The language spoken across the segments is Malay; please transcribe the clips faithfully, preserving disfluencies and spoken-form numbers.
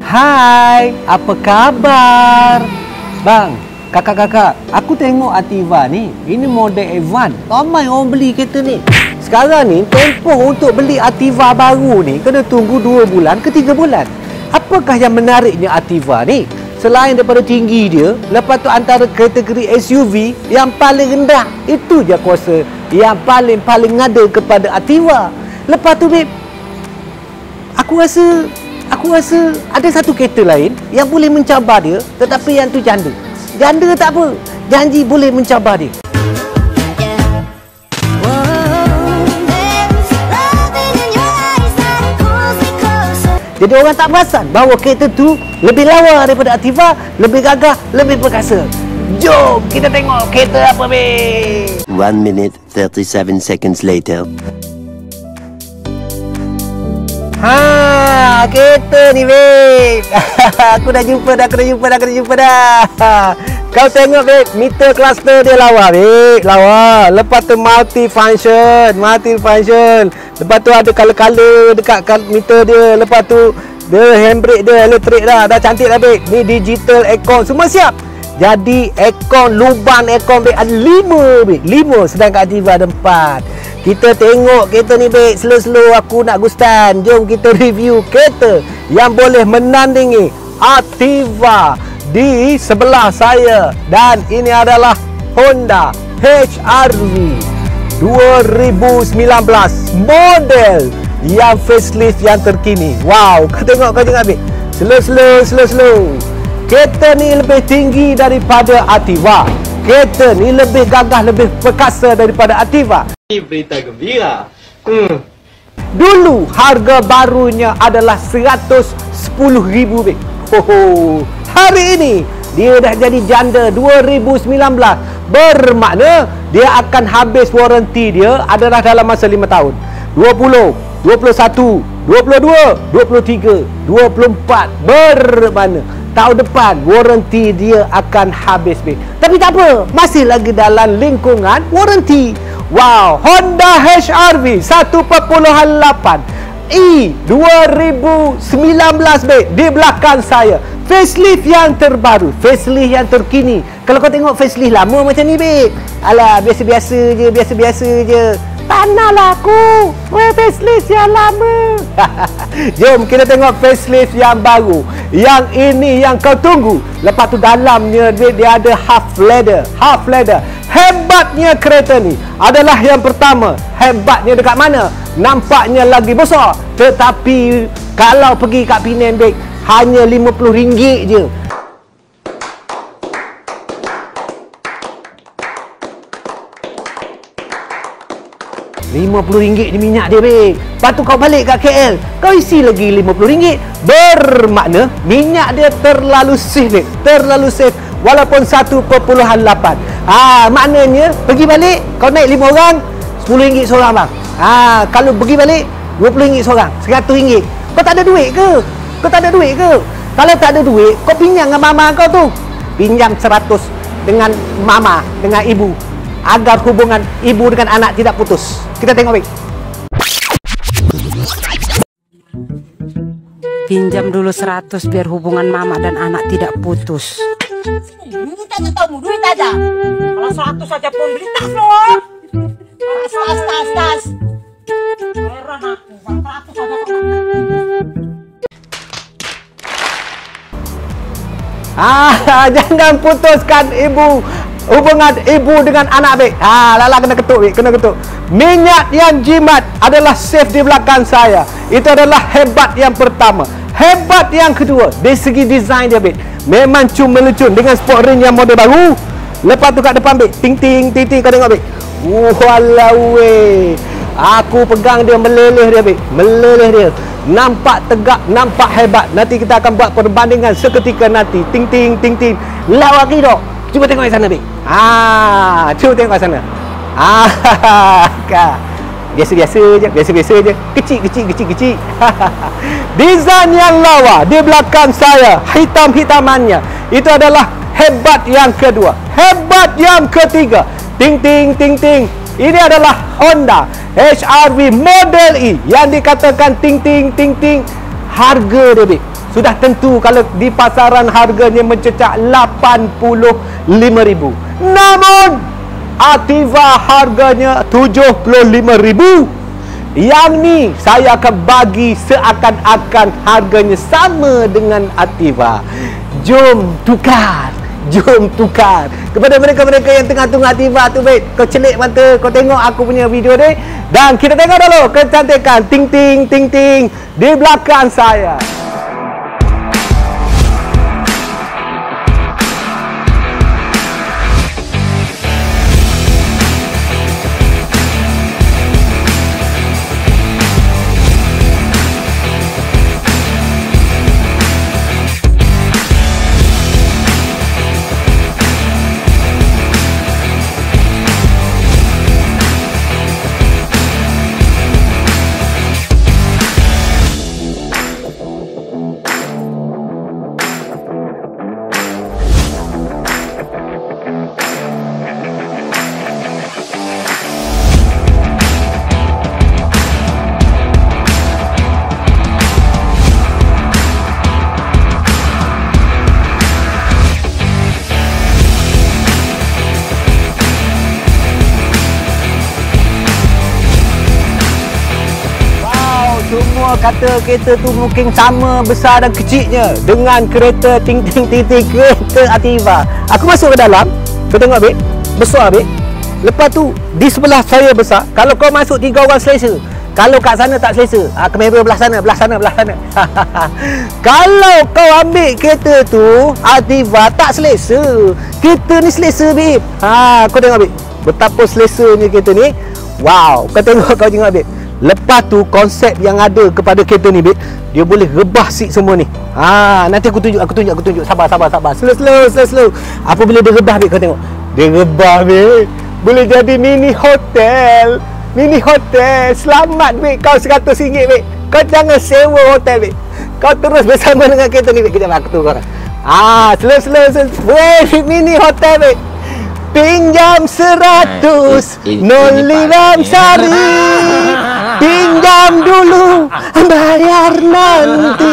Hai, apa khabar? Bang, kakak-kakak, aku tengok Ativa ni. Ini model Evan. Ramai orang beli kereta ni. Sekarang ni, tempoh untuk beli Ativa baru ni kena tunggu dua bulan ke tiga bulan. Apakah yang menariknya Ativa ni? Selain daripada tinggi dia, lepas tu antara kategori S U V yang paling rendah, itu je aku rasa yang paling-paling ngada kepada Ativa. Lepas tu, babe, aku rasa Aku rasa ada satu kereta lain yang boleh mencabar dia, tetapi yang tu janda. Janda tak apa, janji boleh mencabar dia. Jadi orang tak perasan bahawa kereta tu lebih lawa daripada Ativa, lebih gagah, lebih perkasa. Jom kita tengok kereta apa, babe. one minute thirty-seven seconds later. Ha, kereta ni, babe. Aku dah jumpa dah, aku dah jumpa dah, aku dah jumpa dah. Kau tengok, babe, meter cluster dia lawa, babe. Lawa. Lepas tu multi function, multi function. Lepas tu ada color-color dekat meter dia. Lepas tu dia handbrake dia elektrik dah. Dah cantik dah, babe. Ni digital aircon semua siap. Jadi aircon, lubang aircon, babe, ada lima, babe. Lima, sedangkan Ativa ada empat. Kita tengok kereta ni, babe. Slow-slow aku nak gustan. Jom kita review kereta yang boleh menandingi Ativa di sebelah saya. Dan ini adalah Honda H R V dua ribu sembilan belas model yang facelift yang terkini. Wow, kau tengok, kau tengok, babe. Slow-slow, slow-slow. Kereta ni lebih tinggi daripada Ativa. Kereta ni lebih gagah, lebih perkasa daripada Ativa. Ini berita gembira. Hmm. Dulu harga barunya adalah seratus sepuluh ribu, babe. Hoho. Hari ini dia dah jadi janda dua ribu sembilan belas. Bermakna dia akan habis waranti dia adalah dalam masa lima tahun. dua puluh, dua puluh satu, dua puluh dua, dua puluh tiga, dua puluh empat. Bermakna tahun depan waranti dia akan habis, babe. Tapi tak apa, masih lagi dalam lingkungan waranti. Wow, Honda H R V satu perpuluhan lapan i dua ribu sembilan belas, babe, di belakang saya. Facelift yang terbaru, facelift yang terkini. Kalau kau tengok facelift lama macam ni, babe, alah, biasa-biasa je, biasa-biasa je. Tanahlah aku, weh, facelift yang lama. Jom kita tengok facelift yang baru. Yang ini yang kau tunggu. Lepas tu dalamnya dia, dia ada half leather, half leather. Hebatnya kereta ni adalah yang pertama, hebatnya dekat mana? Nampaknya lagi besar, tetapi kalau pergi kat Penang, babe, hanya lima puluh ringgit je. lima puluh ringgit je minyak dia, babe. Lepas tu kau balik kat K L, kau isi lagi lima puluh ringgit. Bermakna minyak dia terlalu safe, babe. Terlalu safe. Walaupun satu perpuluhan lapan. Ah, maknanya pergi balik kau naik lima orang, sepuluh ringgit seorang, bang. Ah, kalau pergi balik dua puluh ringgit seorang, seratus ringgit. Kau tak ada duit ke? Kau tak ada duit ke? Kalau tak ada duit, kau pinjam dengan mama kau tu. Pinjam seratus dengan mama, dengan ibu, agar hubungan ibu dengan anak tidak putus. Kita tengok, baik. Pinjam dulu seratus biar hubungan mama dan anak tidak putus. Minta je tahu duit aja. Kalau seratus saja pun beli tas loh. Tas, tas, tas, tas. Heran aku, seratus saja kok. Ah, jangan putuskan ibu hubungan ibu dengan anak, baik. Ah, lala kena ketuk, baik, kena ketuk. Minyak yang jimat adalah safe di belakang saya. Itu adalah hebat yang pertama. Hebat yang kedua, dari segi desain dia, baik, memang cuma melecun dengan sport ring yang model baru. Lepas tu kat depan, baik, ting ting ting ting, kau tengok, baik. Walau weh. Aku pegang dia, meleleh dia, baik. Meleleh dia. Nampak tegak, nampak hebat. Nanti kita akan buat perbandingan seketika nanti. Ting ting ting ting. Lawak kita. Cuba tengok di sana, baik. Ah, cuba tengok di sana. Ah, biasa-biasa je, biasa-biasa je. Kecil, kecil, kecil, kecil. Desain yang lawa di belakang saya, hitam-hitamannya. Itu adalah hebat yang kedua. Hebat yang ketiga. Ting ting ting ting. Ini adalah Honda H R V Model E yang dikatakan ting ting ting ting. Harga dia, babe, sudah tentu kalau di pasaran harganya mencecah lapan puluh lima ribu. Namun Ativa harganya tujuh puluh lima ribu. Yang ni saya akan bagi seakan-akan harganya sama dengan Ativa. Jom tukar, jom tukar. Kepada mereka-mereka yang tengah tunggu Ativa tu, baik, kau celik mata, kau tengok aku punya video ni. Dan kita tengok dulu kecantikan ting ting ting ting di belakang saya. Semua kata kereta tu mungkin sama besar dan kecilnya dengan kereta ting ting ting ting kereta Ativa. Aku masuk ke dalam, kau tengok Bek, besar Bek. Lepas tu di sebelah saya besar. Kalau kau masuk tiga orang selesa. Kalau kat sana tak selesa, ah, kamera belah sana, belah sana, belah sana. Kalau kau ambil kereta tu Ativa tak selesa. Kereta ni selesa Bek. Ha, kau tengok Bek, betapa selesanya kereta ni. Wow, kau tengok, kau tengok Bek. Lepas tu konsep yang ada kepada kereta ni, Bek, dia boleh rebah seat semua ni. Ha, nanti aku tunjuk, aku tunjuk, aku tunjuk. Sabar, sabar, sabar. Slow, slow, slow, slow. Apabila dia rebah, Bek, kau tengok. Dia rebah, Bek. Boleh jadi mini hotel. Mini hotel. Selamat, Bek. Kau seratus ringgit, Bek. Kau jangan sewa hotel, Bek. Kau terus bersama dengan kereta ni, Bek. Kejap, aku tunggu korang. Ah, slow, slow, slow. Boleh mini hotel, Bek. Pinjam seratus Noliram Sari. Pinjam dulu, bayar nanti.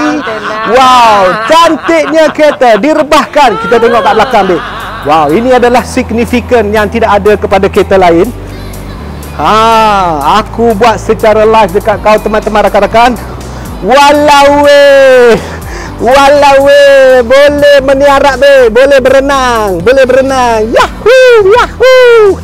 Wow, cantiknya kereta. Direbahkan. Kita tengok kat belakang dia. Wow, ini adalah signifikan yang tidak ada kepada kereta lain. Ha, aku buat secara live dekat kau teman-teman rakan-rakan. Walau weh. Walau weh, boleh meniarak be, boleh berenang, boleh berenang. Yahoo, yahoo.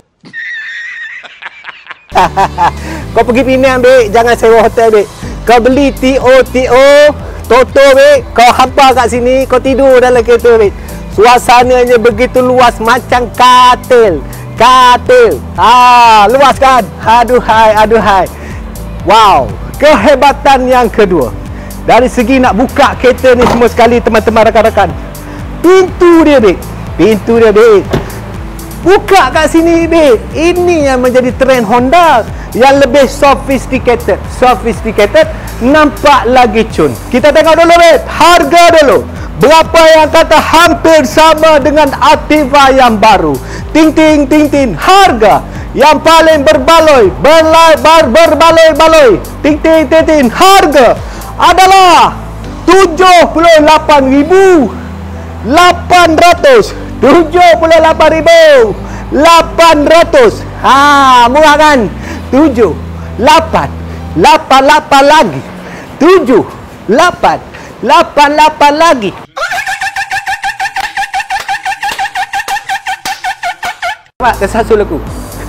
Kau pergi Penang, Bek, jangan sewa hotel, Bek. Kau beli T O T O Toto, Bek. Kau hampa kat sini, kau tidur dalam kereta, Bek. Suasananya begitu luas macam katil. Katil. Ah, luas kan? Aduhai, aduhai. Wow, kehebatan yang kedua. Dari segi nak buka kereta ni semua sekali, teman-teman rakan-rakan. Pintu dia, Bek. Pintu dia, Bek. Buka kat sini, Bek. Ini yang menjadi trend Honda. Yang lebih sophisticated. Sophisticated. Nampak lagi cun. Kita tengok dulu, Bek. Harga dulu. Berapa yang kata hampir sama dengan Ativa yang baru. Ting ting ting ting. Harga yang paling berbaloi. Berlai, ber, berbaloi-baloi. Ting ting ting ting. Harga adalah tujuh puluh lapan ribu lapan ratus. tujuh puluh lapan ribu lapan ratus. Ha, murah kan? tujuh, lapan, lapan, lapan lagi. tujuh, lapan, lapan, lapan lagi. Pak, kesasul aku.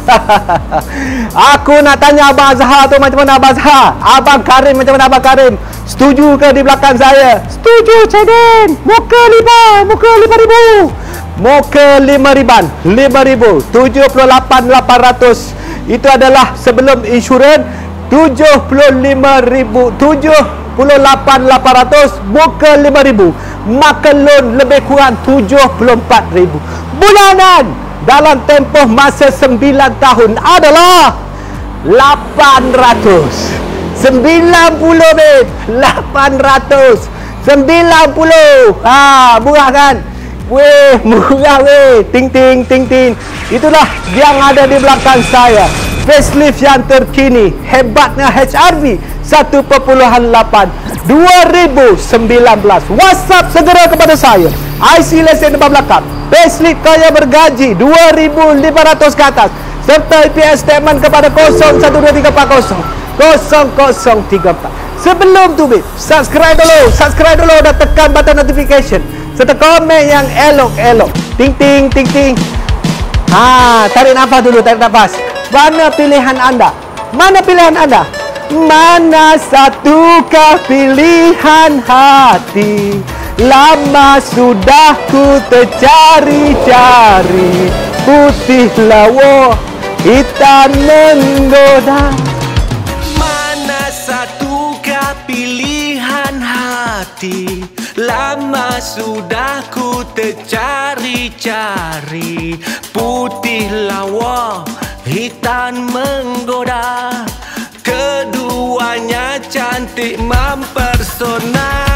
Aku nak tanya Abang Azhar tu macam mana Abang Azhar? Abang Karim macam mana Abang Karim? Setuju ke di belakang saya? Setuju, Ceden. Muka lima, muka lima ribu. Muka lima riban, lima ribu. tujuh puluh lapan lapan ratus. Itu adalah sebelum insurans. Tujuh puluh lima ribu, tujuh puluh lapan lapan ratus. Muka lima ribu. Maka loan lebih kurang tujuh puluh empat ribu. Bulanan dalam tempoh masa sembilan tahun adalah lapan ratus. sembilan puluh, bet. lapan ratus. sembilan puluh. Ha, murah kan? Weh, murah weh. Ting ting ting ting. Itulah yang ada di belakang saya. Facelift yang terkini. Hebatnya H R V satu perpuluhan lapan. dua ribu sembilan belas. WhatsApp segera kepada saya. I C lesen depan belakang, payslip kaya bergaji dua ribu lima ratus ke atas, serta E P S statement kepada kosong satu dua tiga empat kosong kosong kosong tiga empat. Sebelum tu, babe, subscribe dulu, subscribe dulu dan tekan button notification serta komen yang elok-elok. Ting ting ting ting. Ha, tarik nafas dulu, tarik nafas. Mana pilihan anda? Mana pilihan anda? Mana satukah pilihan hati? Lama sudah ku tercari-cari, putih lawa, hitam menggoda. Mana satukah pilihan hati? Lama sudah ku tercari-cari, putih lawa, hitam menggoda. Keduanya cantik mempesona.